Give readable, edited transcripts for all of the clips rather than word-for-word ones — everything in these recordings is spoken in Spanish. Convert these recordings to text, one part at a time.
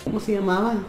¿Cómo se llamaban?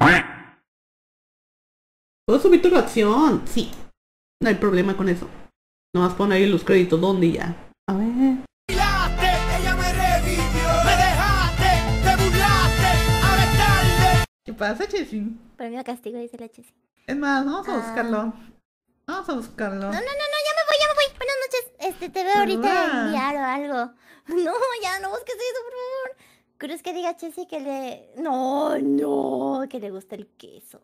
¿Puedo subir tu reacción? Sí. No hay problema con eso. Nomás pon ahí los créditos. ¿Dónde y ya? A ver. Ella me revivió, me dejaste, te burlaste, ahora es tarde. ¿Qué pasa, Chessy? Premio castigo, dice la Chessy. Es más, vamos a buscarlo. Vamos a buscarlo. No, ya me voy. Buenas noches. Te veo ahorita en enviar o algo. No, ya no busques eso, por favor. ¿Crees que diga Chessy que le... No, que le gusta el queso?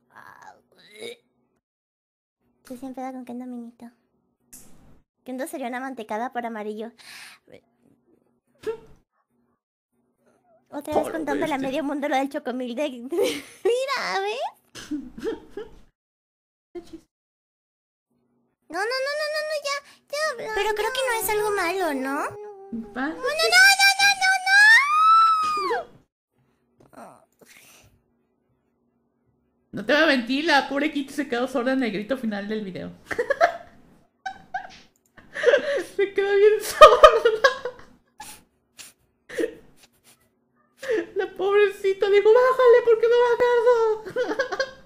Que siempre da con Kendo Minito. Kendo sería una mantecada para amarillo. Otra vez contándole a medio mundo lo del chocomil de... Mira, ¿ves? No, ya. Pero creo que no es algo malo, ¿no? No. No te voy a mentir, la pobre Kitty se quedó sorda en el grito final del video. Se quedó bien sorda. La pobrecita dijo, bájale porque no me hagas caso.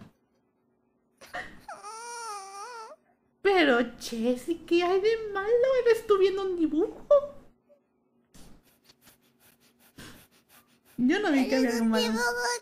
Pero Chessy, ¿qué hay de malo? ¿Eres tú viendo un dibujo? Yo no vi que había algo malo.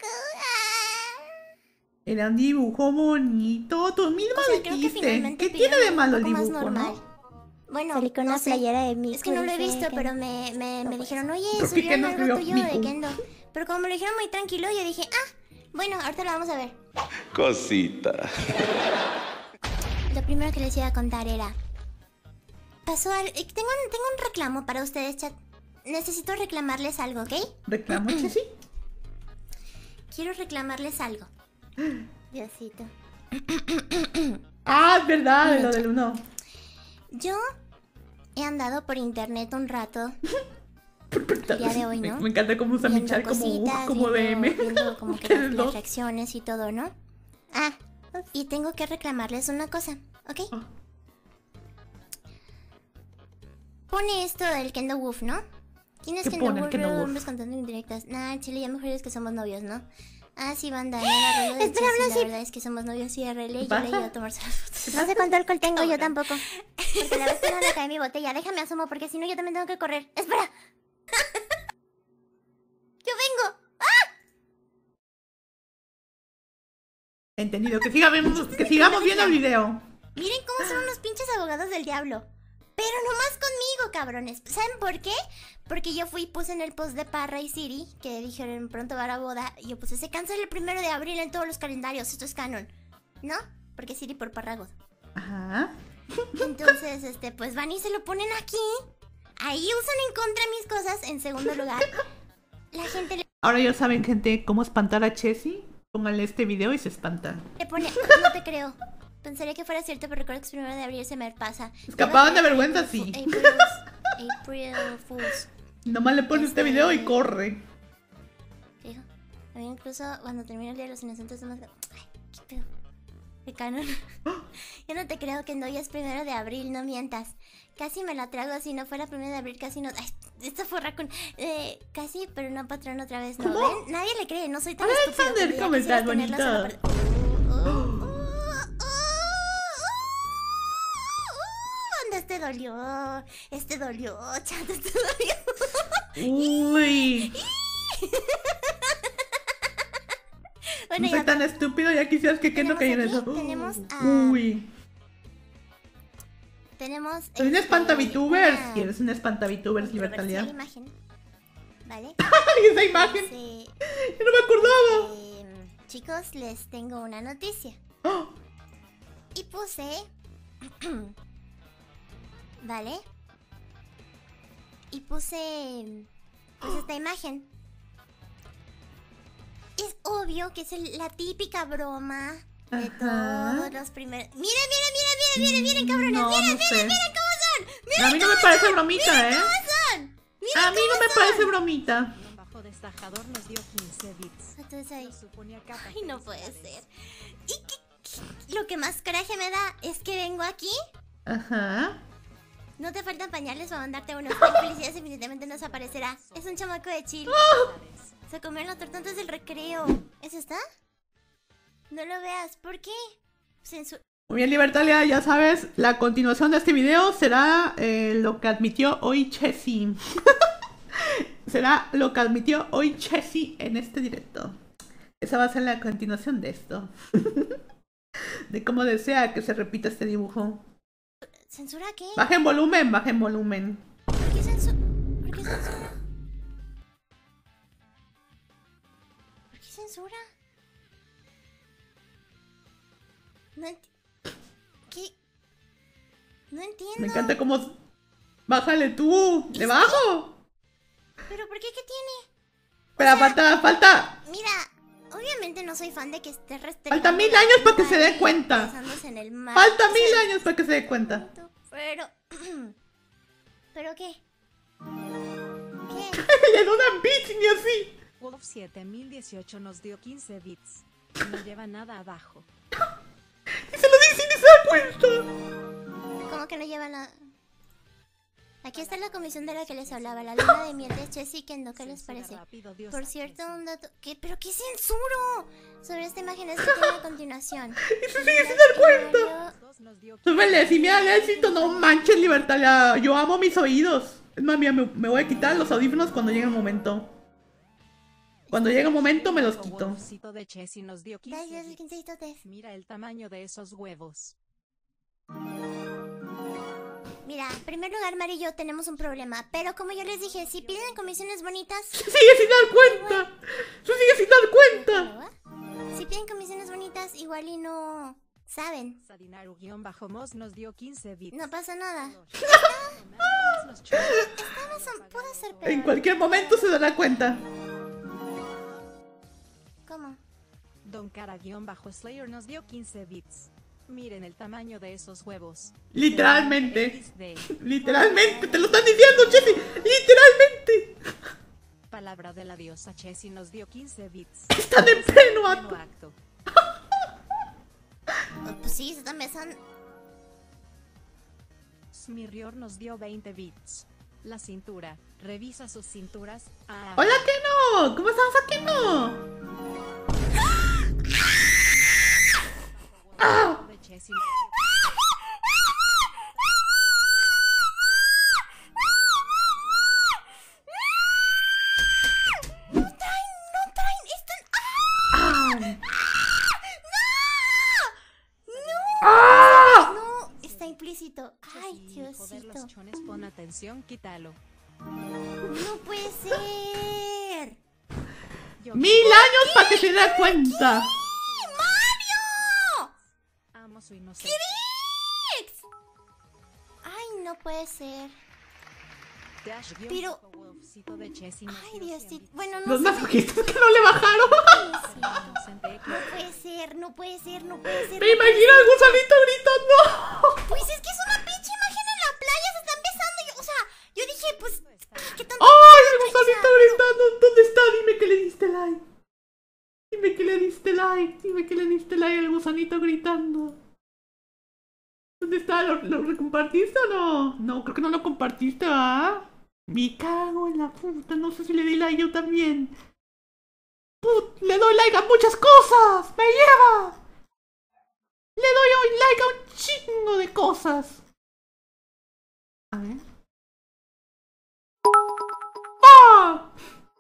Era un dibujo bonito. Tú misma dijiste. ¿Qué tiene de malo el dibujo, no? Bueno, salí con una playera de Miku. Es que no lo he visto, pero me dijeron, oye, subieron algo tuyo de Kendo. Pero como me lo dijeron muy tranquilo, yo dije, bueno, ahorita lo vamos a ver. Cosita. Lo primero que les iba a contar era... Pasó algo... Tengo un reclamo para ustedes, chat. Necesito reclamarles algo, ¿ok? ¿Reclamo, Chessy? Quiero reclamarles algo. Diosito. Es verdad, lo del 1. Yo he andado por internet un rato. El día de hoy, ¿no? Me encanta cómo usa mi chat como DM. Viendo como que las reacciones y todo, ¿no? Y tengo que reclamarles una cosa, ¿ok? Pone esto del Kendo Wolf, ¿no? ¿Quién es Kendo Wolf? Hombres cantando indirectas. Chile, ya mejor es que somos novios, ¿no? Sí, banda, no la arreglo de Chessy, la verdad es que somos novios y RL y yo le iba a tomarse las fotos. No sé cuánto alcohol tengo, yo tampoco. Porque la vez que no le cae mi botella, déjame asomo porque si no yo también tengo que correr. ¡Espera! ¡Yo vengo! Entendido, que sigamos viendo el video. Miren cómo son unos pinches abogados del diablo. Pero nomás conmigo, cabrones. ¿Saben por qué? Porque yo fui y puse en el post de Parra y Siri, que dijeron pronto va a la boda, y yo puse, se cancela el 1 de abril en todos los calendarios, esto es canon. ¿No? Porque Siri por Parragot. Ajá. Entonces, pues van y se lo ponen aquí. Ahí usan en contra mis cosas. En segundo lugar, la gente Ahora ya saben, gente, cómo espantar a Chessy. Pónganle este video y se espantan. le pone, no te creo. Pensaría que fuera cierto, pero recuerdo que es 1 de abril, se me pasa. Escapaban de vergüenza, sí. April Fools. Nomás le pone este video y corre. Fijo. A mí incluso cuando termina el día de los inocentes nomás... Ay, qué pedo. Qué canon. Yo no te creo que no, ya es 1 de abril, no mientas. Casi me la trago, si no fuera 1 de abril casi no... Ay, esta forra con... casi, pero no patrón otra vez, ¿no? ¿Ven? Nadie le cree, no soy tan estúpido. Alexander, ¿cómo estás, bonita? Este dolió, chat, este dolió. Uy. Bueno, no soy tan estúpido, ya quisieras que no cayera en eso. Tenemos Uy. Tenemos... Soy un espantavitubers. ¿Quieres un espantavitubers, Libertalia? Esa imagen, ¿vale? Esa imagen. Yo no me acordaba. Chicos, les tengo una noticia. Y puse... ¿Vale? Y puse esta imagen. Es obvio que es la típica broma de todos los primeros... Miren, cabrones. No, miren no sé. miren cómo son. Miren a mí no me parece bromita, miren cómo son. Miren a mí no me parece bromita. Bajo destacador nos dio 15 bits. Entonces ahí... Ay, no puede ser. Y lo que más coraje me da es que vengo aquí. Ajá. No te faltan pañales para mandarte uno. Felicidades, infinitamente nos aparecerá. Es un chamaco de chill. Se comió la torta antes del recreo. ¿Es esta? No lo veas. ¿Por qué? Muy bien, Libertalia, ya sabes, la continuación de este video será lo que admitió hoy Chessy. Será lo que admitió hoy Chessy en este directo. Esa va a ser la continuación de esto. De cómo desea que se repita este dibujo. ¿Censura qué? Bajen volumen, bajen volumen. ¿Por qué censura? ¿Por qué censura? ¿Por qué censura? No ¿Qué? No entiendo. Me encanta cómo... Bájale tú, le bajo. ¿Pero por qué? ¿Qué tiene? Espera, falta. Mira, obviamente no soy fan de que esté restringido. Falta 1000 años para que se dé cuenta. Falta 1000 años para que se dé cuenta. Pero... ¿Pero qué? ¿Qué? Le donan bits ni así. Wolf 7018 nos dio 15 bits. No lleva nada abajo. Y se lo dice y ni se da cuenta. ¿Cómo que no lleva nada? Aquí está la comisión de la que les hablaba, la luna de miel de Chessy Kendo, ¿qué les parece? Por cierto, un dato... ¿Qué? ¿Pero qué censuro? Sobre esta imagen es que tiene a continuación. Y se sigue sin dar cuenta. Súbele, si me da éxito, no manches, Libertalia. Yo amo mis oídos. Es más, mira, me voy a quitar los audífonos cuando llegue el momento. Cuando llegue el momento me los quito. De Chessy nos dio 15. Mira el tamaño de esos huevos. Mira, en primer lugar, Mari y yo tenemos un problema. Pero como yo les dije, si piden comisiones bonitas... ¡Se sigue sin dar cuenta! ¡Se sigue sin dar cuenta! Si piden comisiones bonitas, igual y no... ¿Saben? Sadinaru-Mos nos dio 15 bits. No pasa nada. Puede ser peor. En cualquier momento se dará cuenta. ¿Cómo? Don Cara-Slayer nos dio 15 bits. Miren el tamaño de esos huevos. Literalmente. Literalmente, te lo están diciendo, Chessy. Literalmente. Palabra de la diosa Chessy nos dio 15 bits. Están en pleno acto. Pues sí, se están besando. Smirrior nos dio 20 bits. La cintura. Revisa sus cinturas. ¡Hola, que no! ¿Cómo estamos aquí, no? ¡Ah! No traen, están... No, está implícito. Ay, Diosito. Pon atención, quítalo. No puede ser. 1000 años para que se dé cuenta. Amo su inocencia. Ay, no puede ser. Pero... Ay, Diosito. Bueno, no Los sé. masoquistas que no le bajaron. No puede ser. Me imagino al gusanito gritando. Pues es que es una pinche imagen en la playa, se están besando. O sea, yo dije, pues, ¿qué tanto? ¡Ay, el gusanito gritando! ¿Dónde está? Dime que le diste like. Dime que le diste like al gusanito gritando. ¿Dónde está? ¿Lo recompartiste o no? No, creo que no lo compartiste, ¿ah? Me cago en la puta, no sé si le di like yo también. Le doy like a muchas cosas. ¡Me lleva! Le doy like a un chingo de cosas. A ver. ¡Ah!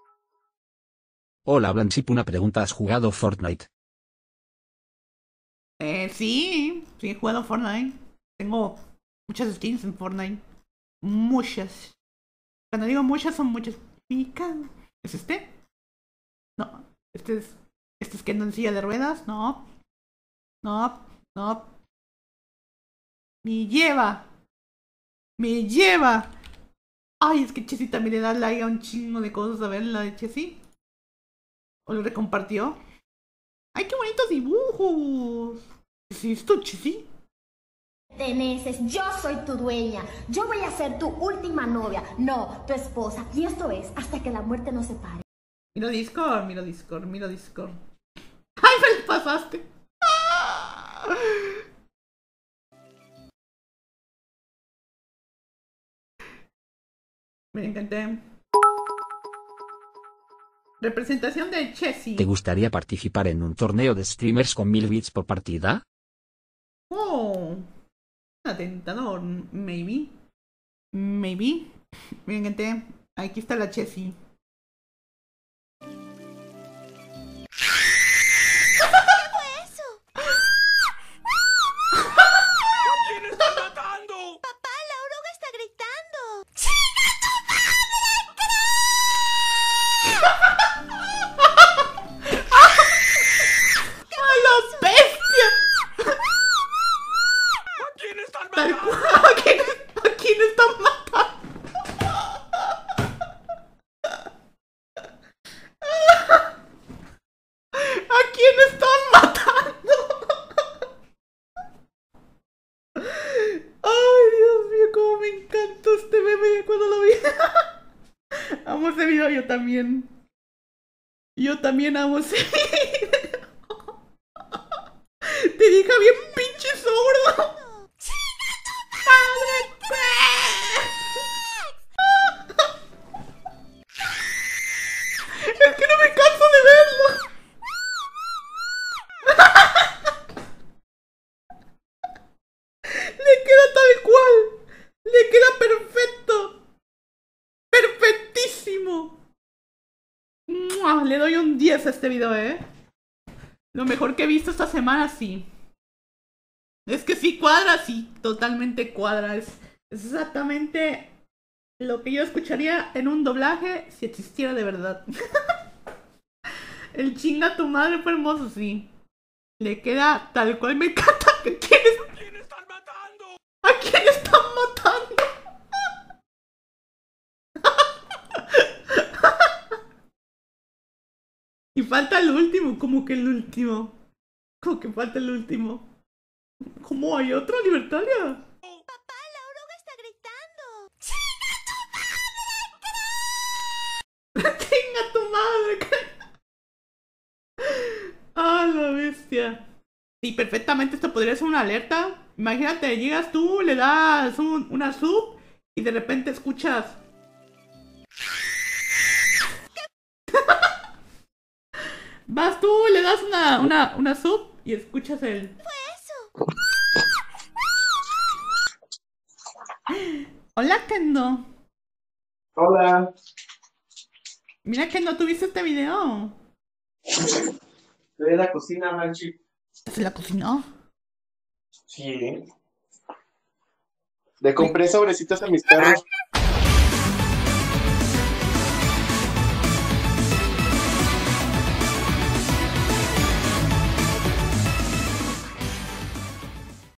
Hola Blanchip, una pregunta, ¿has jugado Fortnite? Sí, he jugado Fortnite. Tengo muchas skins en Fortnite. Muchas. Cuando digo muchas, son muchas. ¿Es este? No. Este es que anda en silla de ruedas. No. Me lleva. Ay, es que Chessy también le da like a un chingo de cosas. A ver, la de Chessy. ¿O lo recompartió? ¡Ay, qué bonitos dibujos! ¿Es esto, Chessy? Perteneces, yo soy tu dueña, yo voy a ser tu última novia, no, tu esposa, y esto es hasta que la muerte nos separe. Mira Discord. ¡Ay, me lo pasaste! ¡Ah! Me encanté. Representación de Chessy. ¿Te gustaría participar en un torneo de streamers con 1000 bits por partida? Oh, atentador, maybe. Maybe. Miren, gente, aquí está la Chessy. Amo ese video, yo también. Yo también amo ese video. Te deja bien pinche sordo. ¡Padre! Es que no me canso de verlo. Le queda tal cual. Le queda perfecto. Perfectísimo. ¡Mua! Le doy un 10 a este video, Lo mejor que he visto esta semana, sí. Es que sí cuadra, sí. Totalmente cuadra. Es exactamente lo que yo escucharía en un doblaje si existiera de verdad. El chinga tu madre fue hermoso, sí. Le queda tal cual. Me encanta. ¿A quién están matando? ¿A quién están matando? Y falta el último, como que el último. Como que falta el último. ¿Cómo hay otra libertaria? Papá, la oruga está gritando. ¡Chinga tu madre! ¡Ah, la bestia! Sí, perfectamente esto podría ser una alerta. Imagínate, llegas tú, le das una sub y de repente escuchas... Vas tú, le das una sub y escuchas el... ¿Fue eso? Hola, Kendo. Hola. Mira, Kendo, ¿tú viste este video? Estoy en la cocina, Manchi. ¿Estás en la cocina? Sí. Le compré sobrecitos a mis perros.